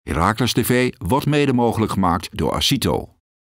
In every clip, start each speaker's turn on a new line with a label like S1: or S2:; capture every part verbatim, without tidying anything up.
S1: Heracles T V wordt mede mogelijk gemaakt door Acito.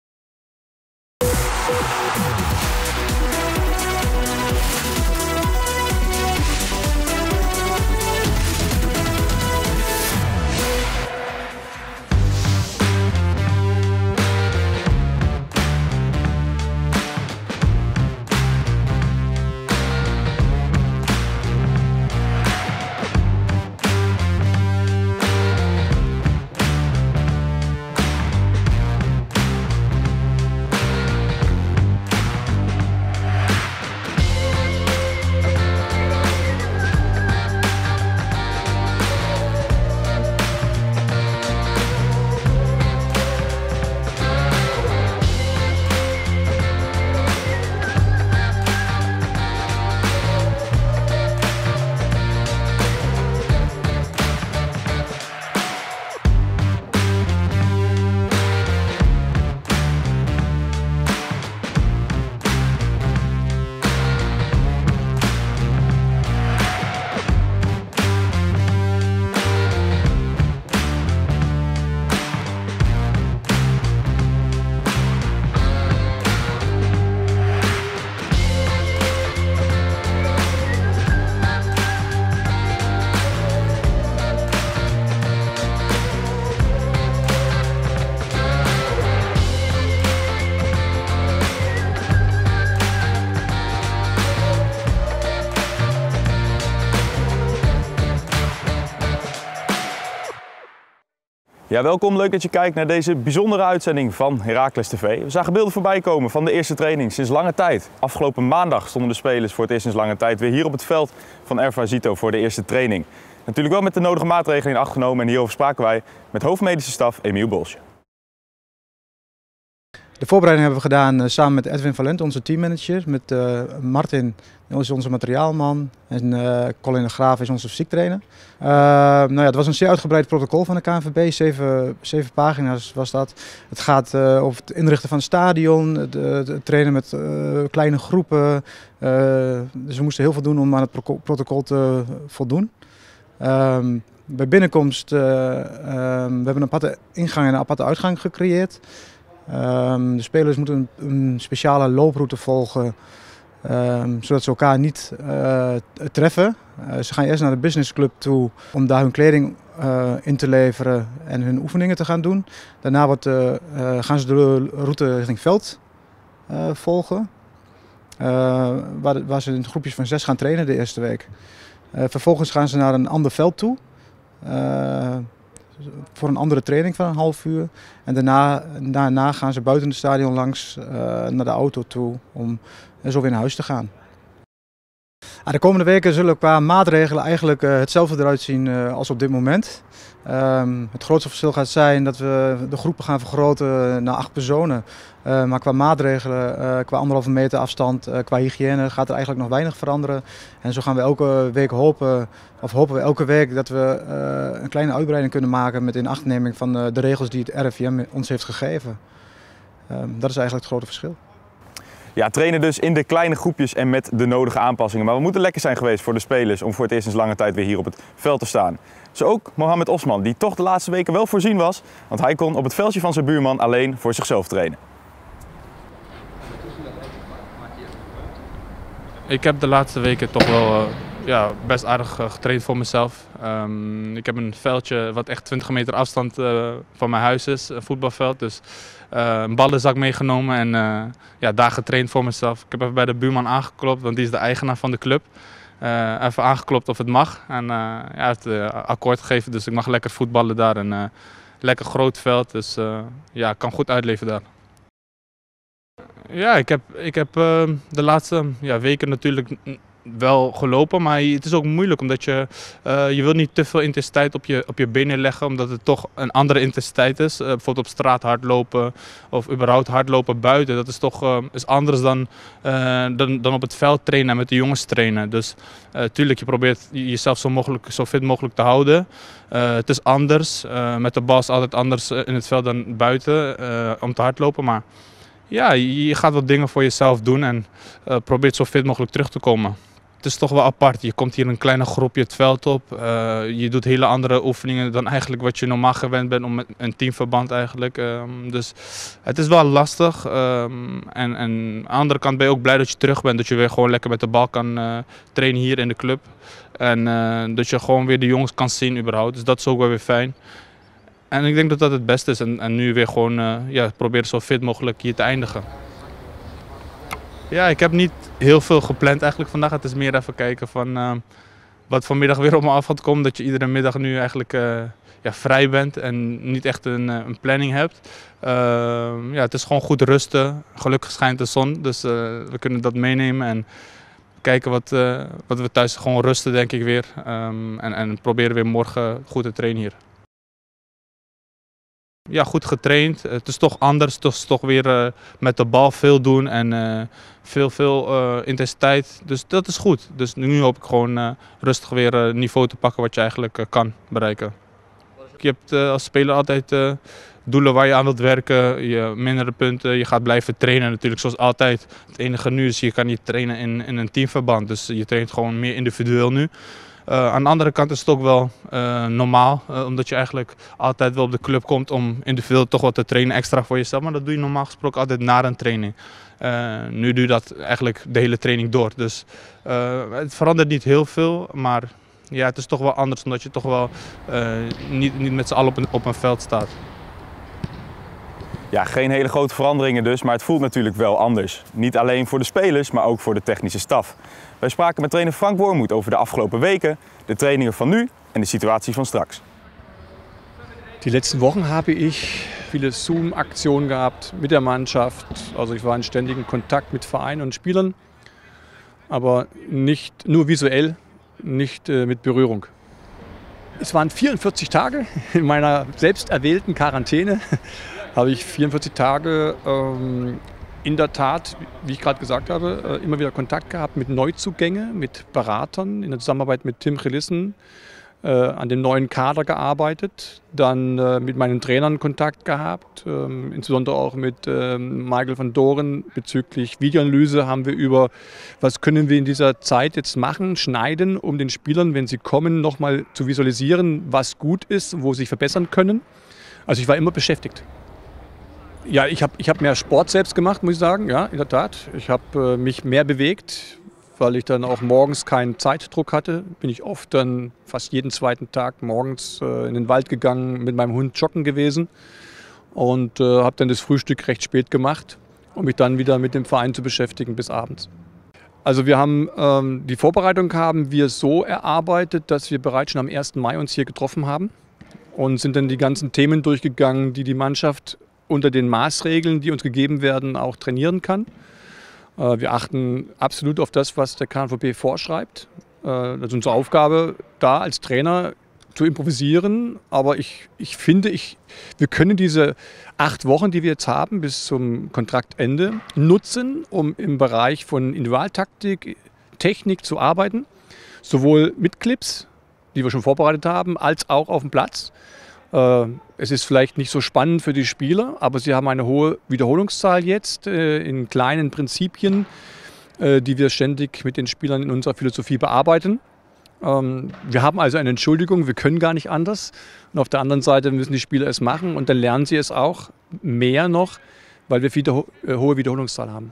S2: Ja, welkom. Leuk dat je kijkt naar deze bijzondere uitzending van Heracles T V. We zagen beelden voorbij komen van de eerste training sinds lange tijd. Afgelopen maandag stonden de spelers voor het eerst sinds lange tijd weer hier op het veld van R V Acito voor de eerste training. Natuurlijk wel met de nodige maatregelen in acht genomen en hierover spraken wij met hoofdmedische staf Emiel Bolsje.
S3: De voorbereiding hebben we gedaan uh, samen met Edwin Valent, onze teammanager, met uh, Martin, dat is onze materiaalman, en uh, Colin de Graaf is onze fysiektrainer. Uh, nou ja, het was een zeer uitgebreid protocol van de K N V B, zeven, zeven pagina's was dat. Het gaat uh, over het inrichten van het stadion, het, het trainen met uh, kleine groepen. Uh, dus we moesten heel veel doen om aan het pro protocol te voldoen. Uh, bij binnenkomst, uh, uh, we hebben een aparte ingang en een aparte uitgang gecreëerd. Um, de spelers moeten een, een speciale looproute volgen, um, zodat ze elkaar niet uh, treffen. Uh, ze gaan eerst naar de businessclub toe om daar hun kleding uh, in te leveren en hun oefeningen te gaan doen. Daarna wordt, uh, uh, gaan ze de route richting veld uh, volgen, uh, waar, waar ze in groepjes van zes gaan trainen de eerste week. Uh, vervolgens gaan ze naar een ander veld toe. Uh, voor een andere training van een half uur. En daarna, daarna gaan ze buiten het stadion langs uh, naar de auto toe om zo weer naar huis te gaan. Ah, de komende weken zullen qua maatregelen eigenlijk uh, hetzelfde eruit zien uh, als op dit moment. Um, het grootste verschil gaat zijn dat we de groepen gaan vergroten naar acht personen. Uh, maar qua maatregelen, uh, qua anderhalve meter afstand, uh, qua hygiëne gaat er eigenlijk nog weinig veranderen. En zo gaan we elke week hopen, of hopen we elke week dat we uh, een kleine uitbreiding kunnen maken met inachtneming van uh, de regels die het R I V M ons heeft gegeven. Um, dat is eigenlijk het grote verschil.
S2: Ja, trainen dus in de kleine groepjes en met de nodige aanpassingen. Maar we moeten lekker zijn geweest voor de spelers om voor het eerst sinds lange tijd weer hier op het veld te staan. Zo ook Mohamed Osman, die toch de laatste weken wel voorzien was, want hij kon op het veldje van zijn buurman alleen voor zichzelf trainen.
S4: Ik heb de laatste weken toch wel uh, ja, best aardig uh, getraind voor mezelf. Um, ik heb een veldje wat echt twintig meter afstand uh, van mijn huis is, een voetbalveld. Dus uh, een ballenzak meegenomen en uh, ja, daar getraind voor mezelf. Ik heb even bij de buurman aangeklopt, want die is de eigenaar van de club. Uh, even aangeklopt of het mag en uh, ja, hij heeft uh, akkoord gegeven, dus ik mag lekker voetballen daar. Een uh, lekker groot veld, dus uh, ja, ik kan goed uitleven daar. Ja, ik heb, ik heb uh, de laatste ja, weken natuurlijk wel gelopen, maar het is ook moeilijk omdat je, uh, je wil niet te veel intensiteit op je, op je benen leggen, omdat het toch een andere intensiteit is. Uh, bijvoorbeeld op straat hardlopen of überhaupt hardlopen buiten, dat is toch uh, is anders dan, uh, dan, dan op het veld trainen en met de jongens trainen. Dus uh, tuurlijk, je probeert jezelf zo, mogelijk, zo fit mogelijk te houden. Uh, het is anders, uh, met de bal is altijd anders in het veld dan buiten uh, om te hardlopen, maar ja, je gaat wat dingen voor jezelf doen en uh, probeert zo fit mogelijk terug te komen. het is toch wel apart. Je komt hier een kleine groepje het veld op. Uh, je doet hele andere oefeningen dan eigenlijk wat je normaal gewend bent om met een teamverband eigenlijk. Um, dus het is wel lastig. Um, en, en aan de andere kant ben je ook blij dat je terug bent. Dat je weer gewoon lekker met de bal kan uh, trainen hier in de club. En uh, dat je gewoon weer de jongens kan zien überhaupt. Dus dat is ook wel weer fijn. En ik denk dat dat het beste is. En, en nu weer gewoon uh, ja, proberen zo fit mogelijk hier te eindigen. Ja, ik heb niet heel veel gepland eigenlijk vandaag. Het is meer even kijken van uh, wat vanmiddag weer op me af gaat komen. Dat je iedere middag nu eigenlijk uh, ja, vrij bent en niet echt een, een planning hebt. Uh, ja, het is gewoon goed rusten. Gelukkig schijnt de zon, dus uh, we kunnen dat meenemen. En kijken wat, uh, wat we thuis gewoon rusten, denk ik weer. Um, en, en proberen weer morgen goed te trainen hier. Ja, goed getraind. Het is toch anders. Het is toch weer uh, met de bal veel doen en uh, veel, veel uh, intensiteit. Dus dat is goed. Dus nu hoop ik gewoon uh, rustig weer een uh, niveau te pakken wat je eigenlijk uh, kan bereiken. Je hebt uh, als speler altijd uh, doelen waar je aan wilt werken, je mindere punten. Je gaat blijven trainen natuurlijk zoals altijd. Het enige nu is je kan niet trainen in, in een teamverband. Dus je traint gewoon meer individueel nu. Uh, aan de andere kant is het ook wel uh, normaal, uh, omdat je eigenlijk altijd wel op de club komt om individueel toch wat te trainen extra voor jezelf. Maar dat doe je normaal gesproken altijd na een training. Uh, nu doe je dat eigenlijk de hele training door. Dus uh, het verandert niet heel veel, maar ja, het is toch wel anders omdat je toch wel uh, niet, niet met z'n allen op een, op een veld staat.
S2: Ja, geen hele grote veranderingen dus, maar het voelt natuurlijk wel anders. Niet alleen voor de spelers, maar ook voor de technische staf. Wij spraken met trainer Frank Wormoed over de afgelopen weken, de trainingen van nu en de situatie van straks.
S5: Die letzten Wochen habe ich viele Zoom-Aktionen gehabt mit der Mannschaft. Also ich war in ständigem Kontakt mit Vereinen und Spielern, aber nicht nur visuell, nicht äh, mit Berührung. Es waren vierundvierzig Tage in meiner selbst erwählten Quarantäne. Habe ich vierundvierzig Tage ähm, in der Tat, wie ich gerade gesagt habe, äh, immer wieder Kontakt gehabt mit Neuzugängen, mit Beratern, in der Zusammenarbeit mit Tim Gelissen, äh, an dem neuen Kader gearbeitet, dann äh, mit meinen Trainern Kontakt gehabt, äh, insbesondere auch mit äh, Michael van Doren bezüglich Videoanalyse haben wir über, was können wir in dieser Zeit jetzt machen, schneiden, um den Spielern, wenn sie kommen, nochmal zu visualisieren, was gut ist, wo sie sich verbessern können. Also ich war immer beschäftigt. Ja, ich habe ich hab mehr Sport selbst gemacht, muss ich sagen, ja, in der Tat. Ich habe äh, mich mehr bewegt, weil ich dann auch morgens keinen Zeitdruck hatte. Bin ich oft dann fast jeden zweiten Tag morgens äh, in den Wald gegangen, mit meinem Hund joggen gewesen und äh, habe dann das Frühstück recht spät gemacht, um mich dann wieder mit dem Verein zu beschäftigen bis abends. Also wir haben ähm, die Vorbereitung haben wir so erarbeitet, dass wir bereits schon am ersten Mai uns hier getroffen haben und sind dann die ganzen Themen durchgegangen, die die Mannschaft unter den Maßregeln, die uns gegeben werden, auch trainieren kann. Wir achten absolut auf das, was der K N V B vorschreibt. Das ist unsere Aufgabe, da als Trainer zu improvisieren. Aber ich, ich finde, ich, wir können diese acht Wochen, die wir jetzt haben, bis zum Kontraktende nutzen, um im Bereich von Individualtaktik, Technik zu arbeiten. Sowohl mit Clips, die wir schon vorbereitet haben, als auch auf dem Platz. Es ist vielleicht nicht so spannend für die Spieler, aber sie haben eine hohe Wiederholungszahl jetzt in kleinen Prinzipien, die wir ständig mit den Spielern in unserer Philosophie bearbeiten. Wir haben also eine Entschuldigung, wir können gar nicht anders. Und auf der anderen Seite müssen die Spieler es machen und dann lernen sie es auch mehr noch, weil wir eine hohe Wiederholungszahl haben.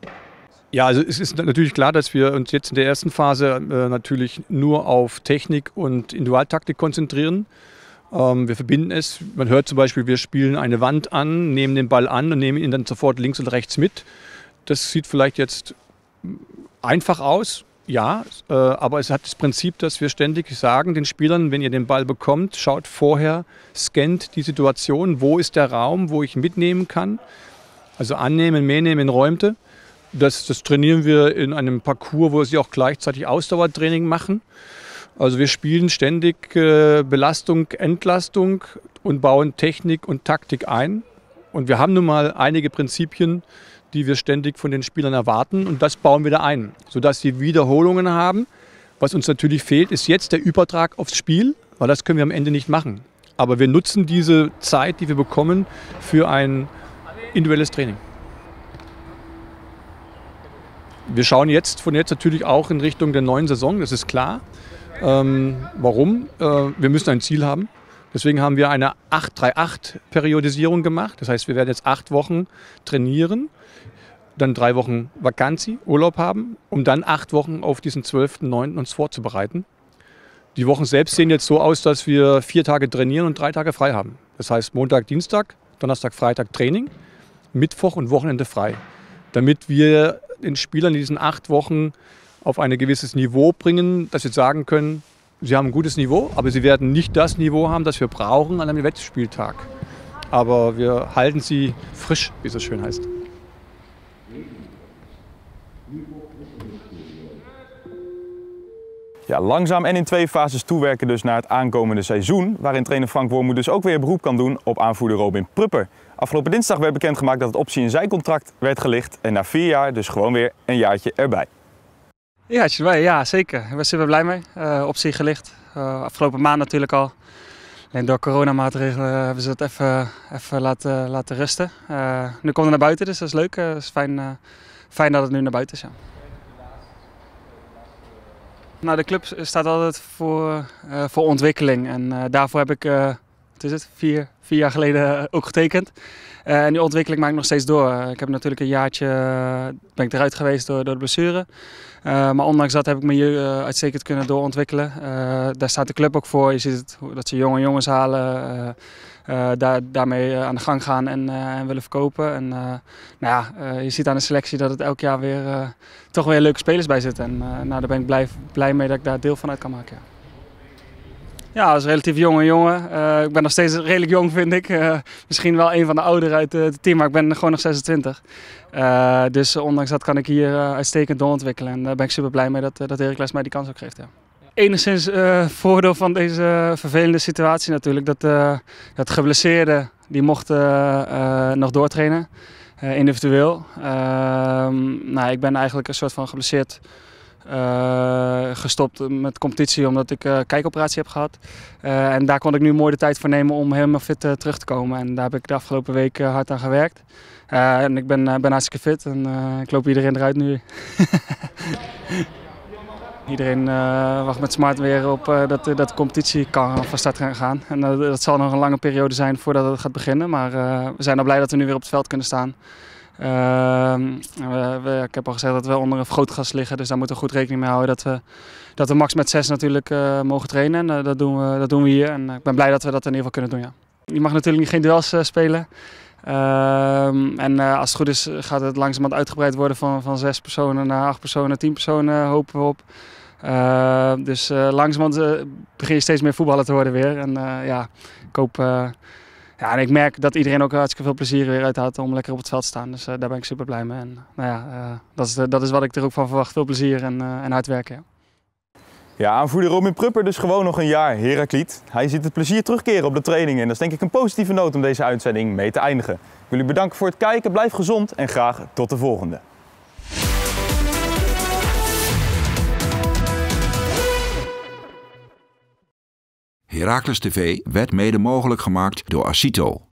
S5: Ja, also es ist natürlich klar, dass wir uns jetzt in der ersten Phase natürlich nur auf Technik und Individualtaktik konzentrieren. Wir verbinden es, man hört zum Beispiel, wir spielen eine Wand an, nehmen den Ball an und nehmen ihn dann sofort links und rechts mit. Das sieht vielleicht jetzt einfach aus, ja, aber es hat das Prinzip, dass wir ständig sagen den Spielern, wenn ihr den Ball bekommt, schaut vorher, scannt die Situation, wo ist der Raum, wo ich mitnehmen kann. Also annehmen, mitnehmen, Räumte. Das, das trainieren wir in einem Parcours, wo sie auch gleichzeitig Ausdauertraining machen. Also wir spielen ständig äh, Belastung, Entlastung und bauen Technik und Taktik ein. Und wir haben nun mal einige Prinzipien, die wir ständig von den Spielern erwarten. Und das bauen wir da ein, sodass sie Wiederholungen haben. Was uns natürlich fehlt, ist jetzt der Übertrag aufs Spiel, weil das können wir am Ende nicht machen. Aber wir nutzen diese Zeit, die wir bekommen, für ein individuelles Training. Wir schauen jetzt von jetzt natürlich auch in Richtung der neuen Saison, das ist klar. Ähm, warum? Äh, wir müssen ein Ziel haben. Deswegen haben wir eine acht drei acht Periodisierung gemacht. Das heißt, wir werden jetzt acht Wochen trainieren, dann drei Wochen Vakantie, Urlaub haben, um dann acht Wochen auf diesen zwölften neunten uns vorzubereiten. Die Wochen selbst sehen jetzt so aus, dass wir vier Tage trainieren und drei Tage frei haben. Das heißt Montag, Dienstag, Donnerstag, Freitag Training, Mittwoch und Wochenende frei. Damit wir den Spielern in diesen acht Wochen auf ein gewisses Niveau bringen, dass sie sagen können, sie haben ein gutes Niveau, aber sie werden nicht das Niveau haben, das wir brauchen an einem Wettspieltag. Aber wir halten sie frisch, wie es so schön heißt.
S2: Ja, langzaam en in twee fases toewerken dus naar het aankomende seizoen, waarin trainer Frank Wormoed dus ook weer beroep kan doen op aanvoerder Robin Prupper. Afgelopen dinsdag werd bekendgemaakt dat het optie in zijn contract werd gelicht en na vier jaar dus gewoon weer een jaartje erbij.
S6: Ja, erbij, ja zeker. Ik ben super blij mee. Uh, optie gelicht. Uh, afgelopen maand natuurlijk al. Alleen door coronamaatregelen hebben ze het even, even laten, laten rusten. Uh, nu komt het naar buiten, dus dat is leuk. Het uh, is fijn, uh, fijn dat het nu naar buiten is. Ja. Nou, de club staat altijd voor, uh, voor ontwikkeling en uh, daarvoor heb ik uh, wat is het, vier, vier jaar geleden ook getekend. Uh, en die ontwikkeling maak ik nog steeds door. Uh, ik heb natuurlijk een jaartje uh, ben ik eruit geweest door, door de blessure. Uh, maar ondanks dat heb ik me hier uh, uitstekend kunnen doorontwikkelen. Uh, daar staat de club ook voor. Je ziet het, dat ze jonge jongens halen, uh, uh, daar, daarmee aan de gang gaan en, uh, en willen verkopen. En, uh, nou ja, uh, je ziet aan de selectie dat het elk jaar weer uh, toch weer leuke spelers bij zitten. En uh, nou, daar ben ik blij, blij mee dat ik daar deel van uit kan maken. Ja. Ja, als relatief jonge jongen. Uh, ik ben nog steeds redelijk jong, vind ik. Uh, misschien wel een van de ouderen uit uh, het team, maar ik ben gewoon nog zesentwintig. Uh, dus ondanks dat kan ik hier uh, uitstekend doorontwikkelen. En daar ben ik super blij mee dat, uh, dat Heracles mij die kans ook geeft. Ja. Enigszins uh, voordeel van deze vervelende situatie natuurlijk. Dat, uh, dat geblesseerden, die mochten uh, nog doortrainen. Uh, individueel. Uh, nou, ik ben eigenlijk een soort van geblesseerd. Uh, gestopt met competitie omdat ik een uh, kijkoperatie heb gehad. Uh, en daar kon ik nu mooi de tijd voor nemen om helemaal fit uh, terug te komen. En daar heb ik de afgelopen week uh, hard aan gewerkt. Uh, en ik ben, uh, ben hartstikke fit en uh, ik loop iedereen eruit nu. Iedereen uh, wacht met smart weer op uh, dat, dat de competitie kan van start gaan gaan. En uh, dat zal nog een lange periode zijn voordat het gaat beginnen. Maar uh, we zijn al blij dat we nu weer op het veld kunnen staan. Uh, we, we, ik heb al gezegd dat we onder een vergrootglas liggen, dus daar moeten we goed rekening mee houden dat we, dat we max met zes natuurlijk uh, mogen trainen. En uh, dat, doen we, dat doen we hier en uh, ik ben blij dat we dat in ieder geval kunnen doen. Ja. Je mag natuurlijk geen duels uh, spelen. Uh, en uh, als het goed is gaat het langzamerhand uitgebreid worden van, van zes personen naar acht personen, tien personen hopen we op. Uh, dus uh, langzamerhand uh, begin je steeds meer voetballer te worden weer. En uh, ja, ik hoop... Uh, Ja, en ik merk dat iedereen ook hartstikke veel plezier weer uit had om lekker op het veld te staan. Dus uh, daar ben ik super blij mee. En, nou ja, uh, dat, is, dat is wat ik er ook van verwacht. Veel plezier en, uh, en hard werken. Ja.
S2: Ja, aanvoerder Robin Prupper dus gewoon nog een jaar Heracliet. Hij ziet het plezier terugkeren op de trainingen. En dat is denk ik een positieve noot om deze uitzending mee te eindigen. Ik wil jullie bedanken voor het kijken. Blijf gezond en graag tot de volgende.
S1: Heracles T V werd mede mogelijk gemaakt door Acito.